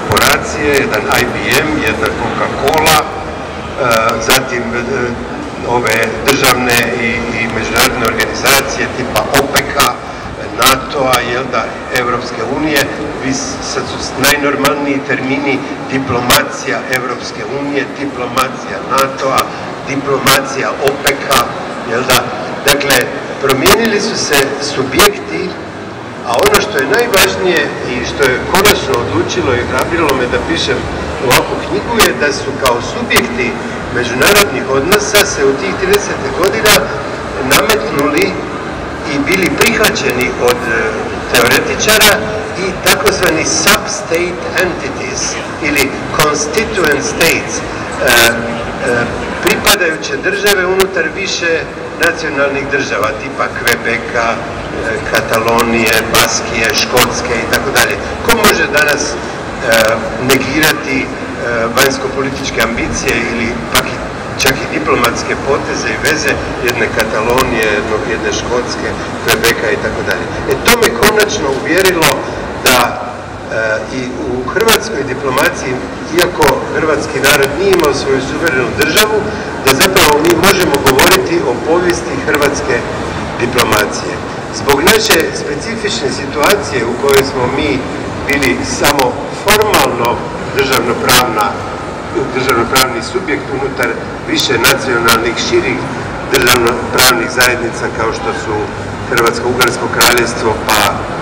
korporacije, jedan IBM, jedna Coca-Cola, zatim ove državne i međunarodne organizacije tipa OPEC-a, NATO-a, Evropske unije, sad su najnormalniji termini diplomacija Evropske unije, diplomacija NATO-a, diplomacija OPEC-a, Dakle, promijenili su se subjekti, a ono što je najvažnije i što je konačno odlučilo i hrabrilo me da pišem ovakvu knjigu je da su kao subjekti međunarodnih odnosa se u tih 30 godina nametnuli i bili prihvaćeni od teoretičara i takozvani sub-state entities ili constituent states, pripadajuće države unutar više nacionalnih država, tipa Quebeca, Katalonije, Baskije, Škotske i tako dalje. Ko može danas negirati vanjsko-političke ambicije ili pak čak i diplomatske poteze i veze jedne Katalonije, jedne Škotske, Quebeca i tako dalje. To me konačno uvjerilo da i u hrvatskoj diplomaciji, iako hrvatski narod nije imao svoju suverenu državu, da zapravo mi možemo govoriti o povijesti hrvatske diplomacije. Zbog naše specifične situacije u kojoj smo mi bili samo formalno državnopravni subjekt unutar više nacionalnih, širih državnopravnih zajednica kao što su Hrvatsko-Ugarsko kraljevstvo, pa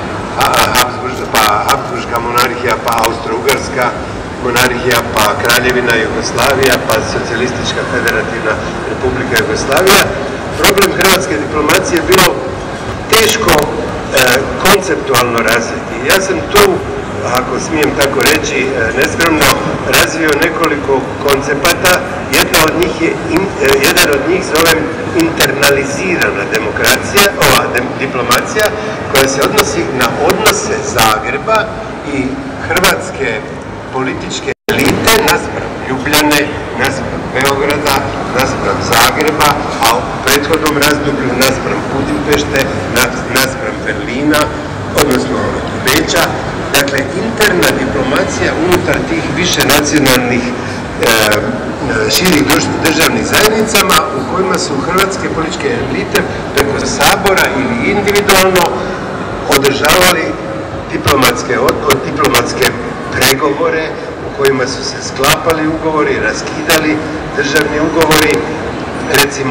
Habsburška monarhija, pa Austro-Ugarska monarhija, pa Kraljevina Jugoslavija, pa Socijalistička federativna republika Jugoslavija. Problem hrvatske diplomacije je bilo teško konceptualno razviti. Ja sam tu, ako smijem tako reći, neskromno razvio nekoliko koncepata. Jedan od njih zovem internalizirana diplomacija, koja se odnosi na odnose Zagreba i hrvatske političke elite naspram Ljubljane, naspram Beograda, naspram Zagreba, a u prethodnom razdoblju naspram Budimpešte, naspram Berlina, odnosno Beča. Dakle, interna diplomacija unutar tih više nacionalnih širih državnih zajednicama u kojima su hrvatske političke elite preko Sabora ili individualno održavali diplomatske pregovore u kojima su se sklapali ugovori, raskidali državni ugovori, recimo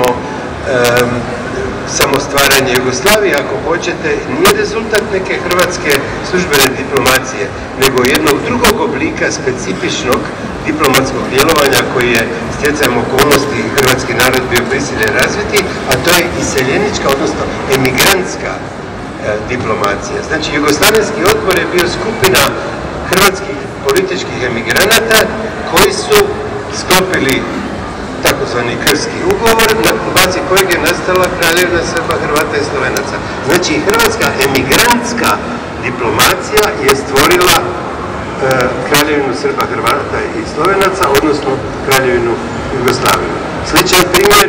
samostvaranje Jugoslavije, ako hoćete, nije rezultat neke hrvatske službene diplomacije, nego jednog drugog oblika specifičnog diplomatskog djelovanja koji je stjecajem okolnosti hrvatski narod bio prisiljen razviti, a to je iseljenička, odnosno emigrantska diplomacija. Znači, Jugoslavenski odbor je bio skupina hrvatskih političkih emigranata koji su sklopili takozvani Krški ugovor, na bazi kojeg je nastala Kraljevina Srba, Hrvata i Slovenaca. Znači, hrvatska emigrantska diplomacija je stvorila Kraljevinu Srba, Hrvata i Slovenaca, odnosno Kraljevinu Jugoslaviju. Sličan primjer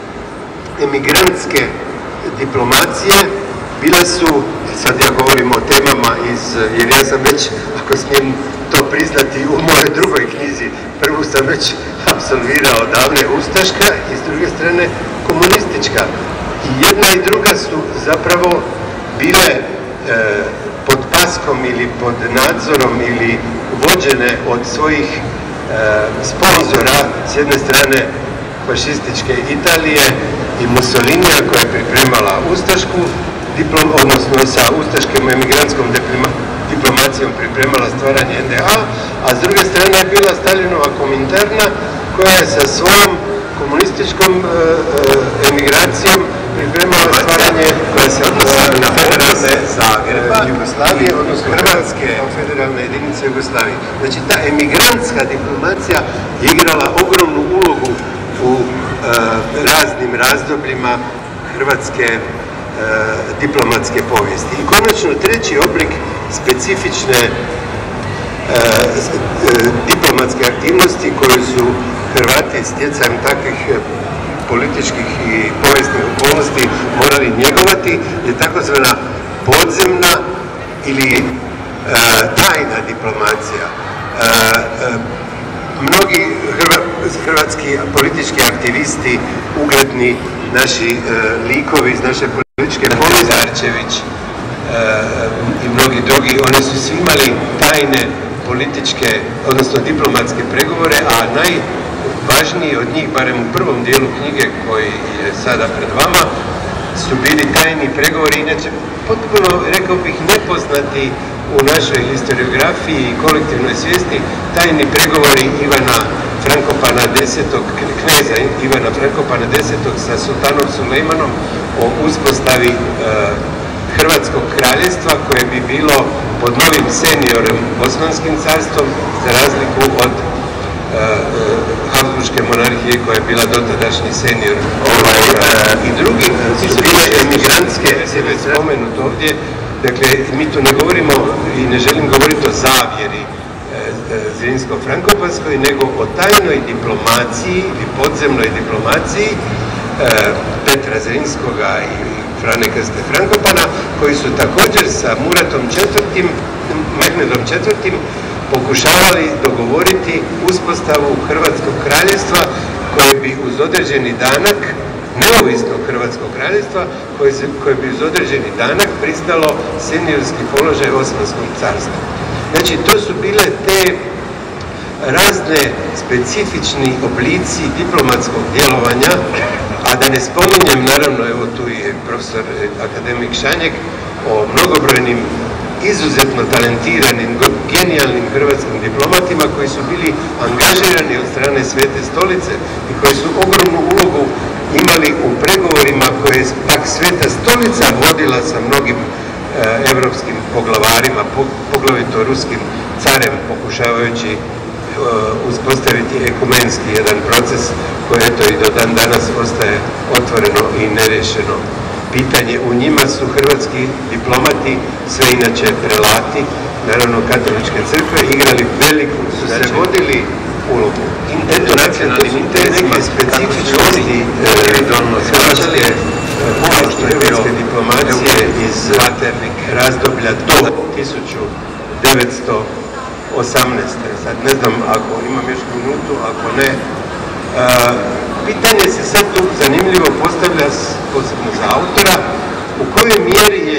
emigrantske diplomacije bile su, sad ja govorim o temama jer ja sam već, ako smijem to priznati, u mojoj drugoj knjizi, prvu sam već apsolvirao davne, ustaška i s druge strane komunistička. I jedna i druga su zapravo bile pod paskom ili pod nadzorom ili vođene od svojih sponzora, s jedne strane fašističke Italije i Mussolinija koja je pripremala ustašku odnosno sa ustaškom emigrantskom diplomacijom pripremala stvaranje NDH, a s druge strane je bila Stalinova Kominterna koja je sa svojom komunističkom emigracijom pripremala stvaranje koja se odnosi na federalne Zagreba, Jugoslavije, odnosno Hrvatske federalne jedinice Jugoslavije. Znači, ta emigrantska diplomacija je igrala ogromnu ulogu u raznim razdobljima hrvatske diplomatske povijesti. I konačno, treći oblik specifične diplomatske aktivnosti koje su Hrvati stjecajem takvih političkih i povijesnih okolnosti morali njegovati je takozvana podzemna ili tajna diplomacija. hrvatski politički aktivisti, ugledni naši likovi iz naše političke povijesti, Arčević i mnogi drugi, oni su svi imali tajne političke, odnosno diplomatske pregovore, a najvažniji od njih, barem u prvom dijelu knjige koji je sada pred vama, su bili tajni pregovori, inače potpuno, rekao bih, nepoznati u našoj historiografiji i kolektivnoj svijesti, tajni pregovori Ivana Frankopana X, kneza Ivana Frankopana X sa sultanom Sulejmanom o uspostavi Hrvatskog kraljevstva koje bi bilo pod novim seniorem Osmanskim carstvom, za razliku od Habsburške monarhije koja je bila dotadašnji senior. I drugi su bile emigrantske, je već spomenut ovdje. Dakle, mi tu ne govorimo i ne želim govoriti o zavjeri Zrinsko-Frankopanskoj, nego o tajnoj diplomaciji ili podzemnoj diplomaciji Petra Zrinskoga i Frane Krste Frankopana, koji su također sa Muratom IV, Mehmedom IV pokušavali dogovoriti uspostavu Hrvatskog kraljevstva koje bi uz određeni danak, neovisnog Hrvatskog kraljevstva, koje bi uz određeni danak priznalo seniorski položaj Osmanskom carstvu. Znači, to su bile te razne specifični oblici diplomatskog djelovanja, a da ne spominjem, naravno, evo tu je profesor akademik Šanjek, o mnogobrojnim izuzetno talentiranim, genijalnim hrvatskim diplomatima koji su bili angažirani od strane Svete stolice i koji su ogromnu ulogu imali u pregovorima koje je pak Sveta stolica vodila sa mnogim evropskim poglavarima, poglavito ruskim carem, pokušavajući uspostaviti ekumenski jedan proces koji eto i do dan danas ostaje otvoreno i nerešeno pitanje. U njima su hrvatski diplomati, sve inače prelati, naravno katoličke crkve, igrali veliku, su se vodili ulogu. Nacionalnim interesima, specifičnosti hrvatske diplomacije iz razdoblja do 1918. Sad ne znam, ako imam još minutu, ako ne. Pitanje se sad tu zanimljivo postavlja, posebno za autora, u kojoj mjeri je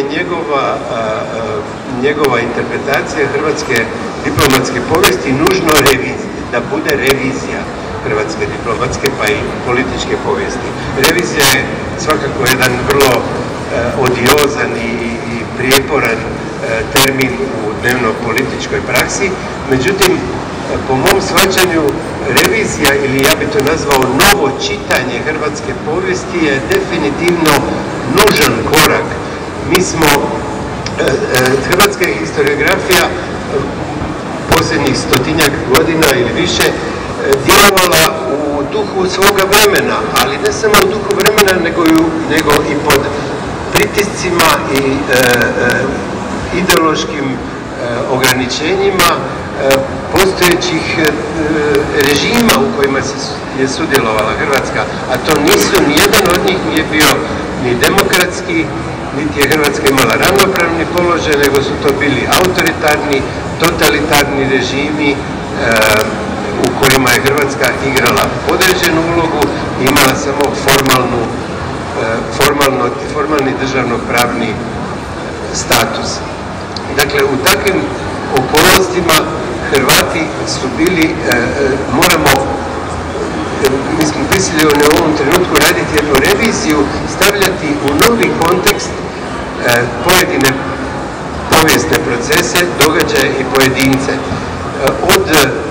njegova interpretacija hrvatske diplomatske povijesti nužno da bude revizija hrvatske diplomatske pa i političke povijesti. Revizija je svakako jedan vrlo odiozan i prijeporan termin u dnevno-političkoj praksi, međutim, po mom shvaćanju, revizija, ili ja bi to nazvao novo čitanje hrvatske povijesti, je definitivno nužan korak. Mi smo, hrvatska historiografija posljednjih 100-tinjak godina ili više djelovala u duhu svoga vremena, ali ne samo u duhu vremena, nego i pod pritiscima i ideološkim ograničenjima postojećih režima u kojima je sudjelovala Hrvatska, a to nisu, nijedan od njih nije bio ni demokratski, niti je Hrvatska imala ravnopravni položaj, nego su to bili autoritarni, totalitarni režimi u kojima je Hrvatska igrala određenu ulogu i imala samo formalni državno-pravni status. Dakle, u takvim okolnostima Hrvati su bili, mi smo prisiljeni u ovom trenutku raditi jednu reviziju, stavljati u novi kontekst pojedine povijesne procese, događaje i pojedince. Od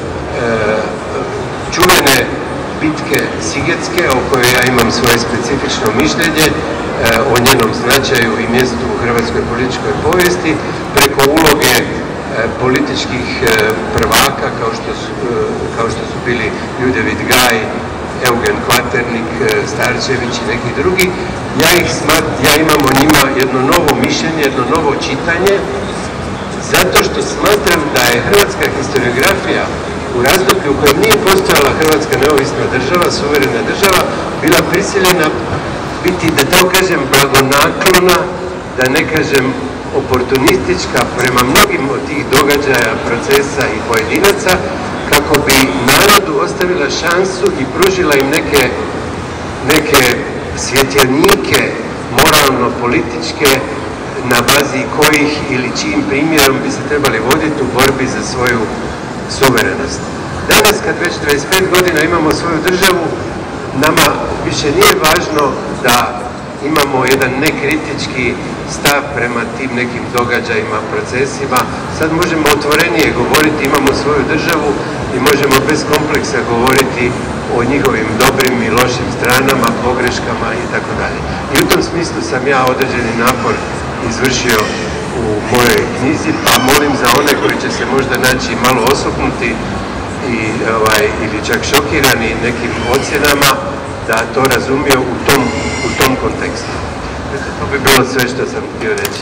čuvene bitke Sigetske, o kojoj ja imam svoje specifično mišljenje, o njenom značaju i mjestu u hrvatskoj političkoj povijesti, preko uloge političkih prvaka kao što su bili Ljudevit Gaj, Eugen Kvaternik, Starčević i neki drugi. Ja imam o njima jedno novo mišljenje, jedno novo čitanje, zato što smatram da je hrvatska historiografija u razdoblju u kojem nije postojala Hrvatska neovisna država, suverena država, bila prisiljena biti, da tako kažem, blagonaklona, da ne kažem oportunistička prema mnogim od tih događaja, procesa i pojedinaca, kako bi narodu ostavila šansu i pružila im neke svjetljanike moralno-političke na bazi kojih ili čijim primjerom bi se trebali voditi u borbi za svoju suverenost. Danas, kad već 25 godina imamo svoju državu, nama više nije važno da imamo jedan nekritički stav prema tim nekim događajima, procesima. Sad možemo otvorenije govoriti, imamo svoju državu i možemo bez kompleksa govoriti o njihovim dobrim i lošim stranama, pogreškama i tako dalje. I u tom smislu sam ja određeni napor izvršio u mojoj knjizi, pa molim za one koji će se možda naći malo osupnuti ili čak šokirani nekim ocjenama, da to razumiju u tom kontekstu. To bi bilo sve što sam htio reći.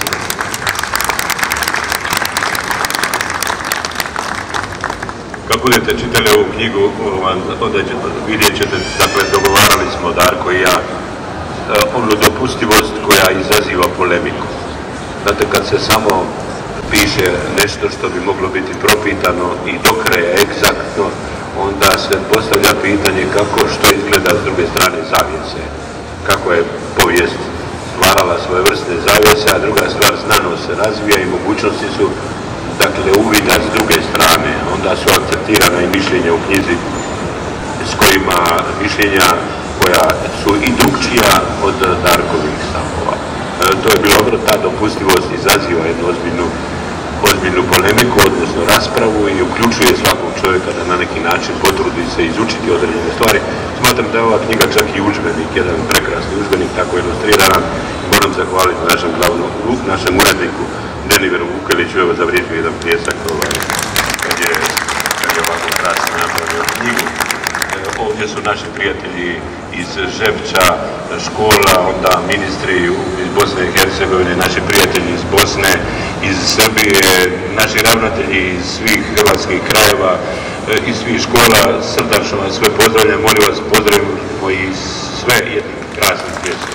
Kad budete čitali ovu knjigu, onda vidjet ćete, dakle, dogovarali smo, Darko i ja, onu dopustivost koja izaziva polemiku. Znate, kad se samo piše nešto što bi moglo biti propitano i do kraja egzaktno, onda se postavlja pitanje što izgleda s druge strane zavjese. Kako je povijest stvarala svoje vrste zavjese, a druga stvar, znanost se razvija i mogućnosti su, dakle, uvida s druge strane. Onda su akceptirana i mišljenja u knjizi s kojima mišljenja koja su i drugčija od Darkovih stavova. To je bilo dobro, ta dopustivost izaziva jednu ozbiljnu polemiku, odnosno raspravu, i uključuje svakog čovjeka da na neki način potrudi se izučiti određene stvari. Smatram da je ova knjiga čak i udžbenik, jedan prekrasni udžbenik, tako ilustriran. Moram zahvaliti našem uredniku Deniveru Vukeliću, evo zavrijedio jedan pljesak kad je ovako krasno napravio knjigu. Ovdje su naši prijatelji iz Žepča, škola, onda ministri iz Bosne i Hercegovine, naši prijatelji iz Bosne, iz Srbije, naši ravnatelji iz svih hrvatskih krajeva, iz svih škola. Srdačno vas sve pozdravljam, molim vas, pozdravimo i sve jednim krasnim pljesom.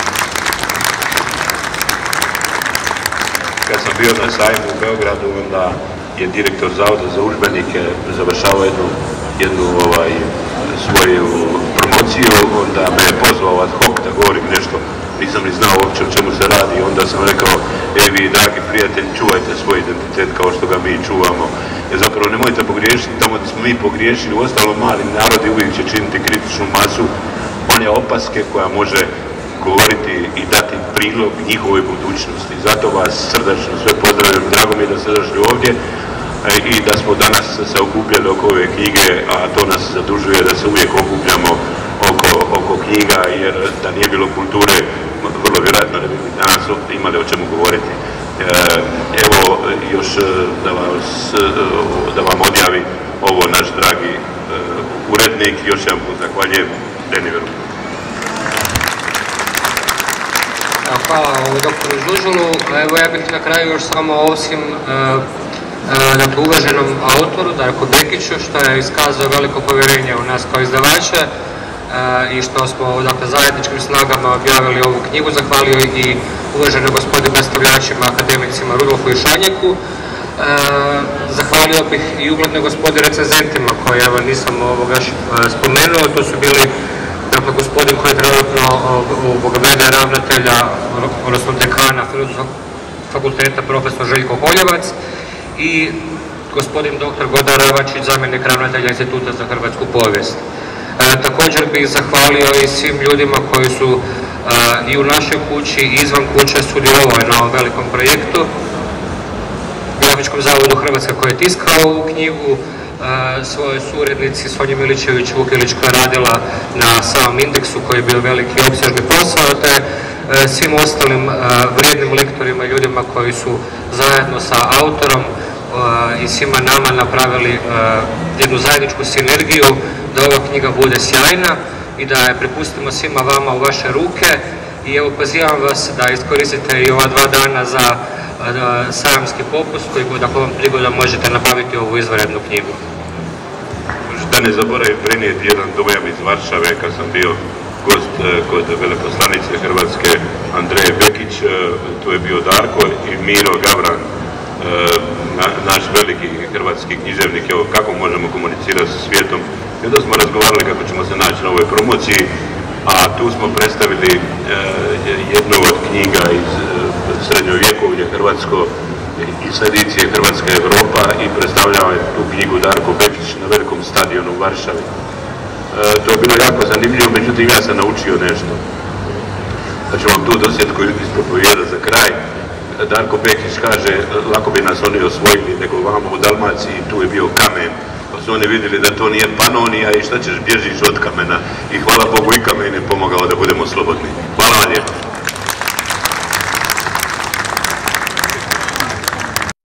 Kad sam bio na sajmu u Beogradu, onda je direktor Zavoda za udžbenike završavao jednu svoju promociju, onda me je pozvao ad hoc da govorim nešto, nisam ni znao uopće o čemu se radi, onda sam rekao, vi, dragi prijatelji, čuvajte svoj identitet kao što ga mi čuvamo, jer zapravo nemojte pogriješiti tamo da smo mi pogriješili, uostalom mali narodi uvijek će činiti kritičnu masu one opaske koja može govoriti i dati prilog njihovoj budućnosti. Zato vas srdačno sve pozdravljam, drago mi je da ste došli ovdje i da smo danas se okupljali oko ove knjige, a to nas zadužuje da se uvijek okupljamo oko knjiga, jer da nije bilo kulture, vrlo vjerojatno ne bi danas imali o čemu govoriti. Evo još da vam odjavi ovo naš dragi urednik, još jedan put zahvaljujem Deniveru. Hvala doktoru Žužulu. Evo, ja bih na kraju još samo osim uvaženom autoru Darku Bekiću, što je iskazao veliko povjerenje u nas kao izdavače i što smo zajedničkim snagama objavili ovu knjigu. Zahvalio i uvaženom gospodinu predstavljačima, akademicima Rudolfu i Šanjeku. Zahvalio bih i uglednoj gospodi recenzentima koje nisam spomenuo. To su bili gospodin koji je trenutno v.d. ravnatelja, odnosno dekana Filozofskog fakulteta, profesor Željko Holjevac, i gospodin dr. Godan Ravačić, zamjenik ravnatelja Instituta za hrvatsku povijest. Također bih zahvalio i svim ljudima koji su i u našoj kući i izvan kuće sudjelovali na ovom velikom projektu. Grafičkom zavodu Hrvatska koji je tiskao ovu knjigu, svojoj surednici Sonji Milićević-Vukelić koja je radila na samom indeksu koji je bio veliki opsežni posao, te svim ostalim vrijednim lektorima i ljudima koji su zajedno sa autorom i svima nama napravili jednu zajedničku sinergiju da ova knjiga bude sjajna i da je prepustimo svima vama u vaše ruke. I evo, pozivam vas da iskoristite i ova 2 dana za sajamski popust koji ovom prigodom možete nabaviti ovu izvanrednu knjigu. Da ne zaboravim prenijeti jedan dojam iz Varšave kad sam bio gost kod veleposlanice Hrvatske Andreje Bekić. Tu je bio Darko i Miro Gavran, naš veliki hrvatski književnik. Evo, kako možemo komunicirati sa svijetom I onda smo razgovarali kako ćemo se naći na ovoj promociji, a tu smo predstavili jednu od knjiga iz srednjovjekovlje hrvatsko, iz edicije Hrvatska Evropa, i predstavljao je tu knjigu Darko Bečić na velikom stadionu u Varšavi. To je bilo jako zanimljivo, međutim ja sam naučio nešto. Da ću vam tu dosjetku ispropovjedati za kraj. Darko Bečić kaže, lako bi nas oni osvojili nego vamo u Dalmaciji, tu je bio kamen. Pa su oni vidjeli da to nije Panonija i šta ćeš, bježiš od kamena. I hvala Bogu i kamen je pomogao da budemo slobodni. Hvala vam lijepo.